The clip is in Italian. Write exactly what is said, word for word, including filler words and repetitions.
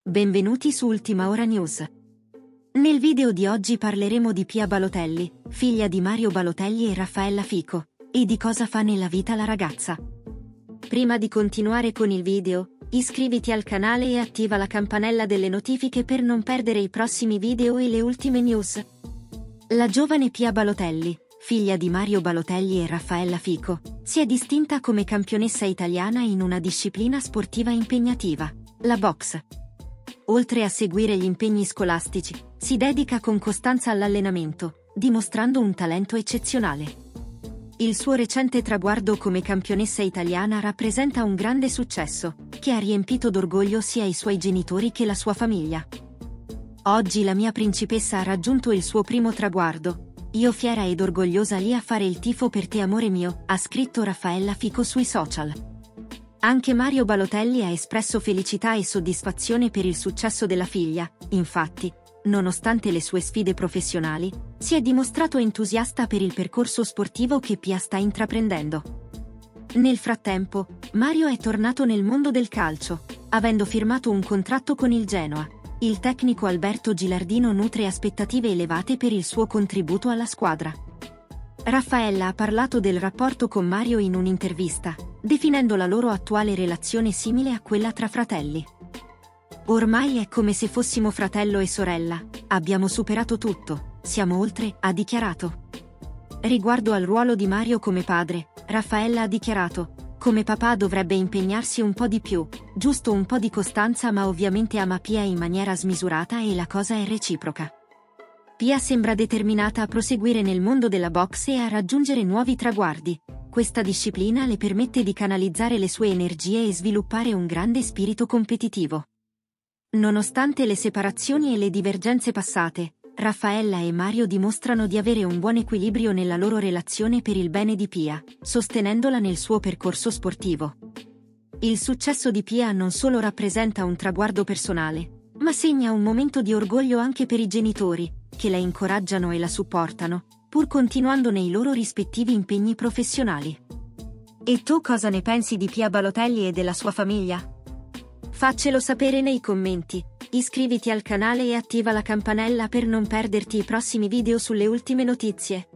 Benvenuti su Ultima Ora News. Nel video di oggi parleremo di Pia Balotelli, figlia di Mario Balotelli e Raffaella Fico, e di cosa fa nella vita la ragazza. Prima di continuare con il video, iscriviti al canale e attiva la campanella delle notifiche per non perdere i prossimi video e le ultime news. La giovane Pia Balotelli, figlia di Mario Balotelli e Raffaella Fico, si è distinta come campionessa italiana in una disciplina sportiva impegnativa, la boxe. Oltre a seguire gli impegni scolastici, si dedica con costanza all'allenamento, dimostrando un talento eccezionale. Il suo recente traguardo come campionessa italiana rappresenta un grande successo, che ha riempito d'orgoglio sia i suoi genitori che la sua famiglia. Oggi la mia principessa ha raggiunto il suo primo traguardo. Io fiera ed orgogliosa lì a fare il tifo per te amore mio, ha scritto Raffaella Fico sui social. Anche Mario Balotelli ha espresso felicità e soddisfazione per il successo della figlia, infatti, nonostante le sue sfide professionali, si è dimostrato entusiasta per il percorso sportivo che Pia sta intraprendendo. Nel frattempo, Mario è tornato nel mondo del calcio, avendo firmato un contratto con il Genoa. Il tecnico Alberto Gilardino nutre aspettative elevate per il suo contributo alla squadra. Raffaella ha parlato del rapporto con Mario in un'intervista, definendo la loro attuale relazione simile a quella tra fratelli. Ormai è come se fossimo fratello e sorella, abbiamo superato tutto, siamo oltre, ha dichiarato. Riguardo al ruolo di Mario come padre, Raffaella ha dichiarato: come papà dovrebbe impegnarsi un po' di più, giusto un po' di costanza, ma ovviamente ama Pia in maniera smisurata e la cosa è reciproca. Pia sembra determinata a proseguire nel mondo della boxe e a raggiungere nuovi traguardi. Questa disciplina le permette di canalizzare le sue energie e sviluppare un grande spirito competitivo. Nonostante le separazioni e le divergenze passate, Raffaella e Mario dimostrano di avere un buon equilibrio nella loro relazione per il bene di Pia, sostenendola nel suo percorso sportivo. Il successo di Pia non solo rappresenta un traguardo personale, ma segna un momento di orgoglio anche per i genitori, che la incoraggiano e la supportano, pur continuando nei loro rispettivi impegni professionali. E tu cosa ne pensi di Pia Balotelli e della sua famiglia? Faccelo sapere nei commenti, iscriviti al canale e attiva la campanella per non perderti i prossimi video sulle ultime notizie.